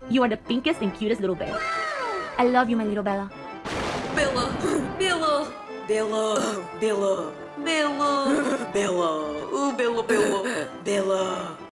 You are the pinkest and cutest little bear. I love you, my little Bella. Bella, Bella, Bella, Bella, Bella, Bella, ooh, Bella, Bella, Bella.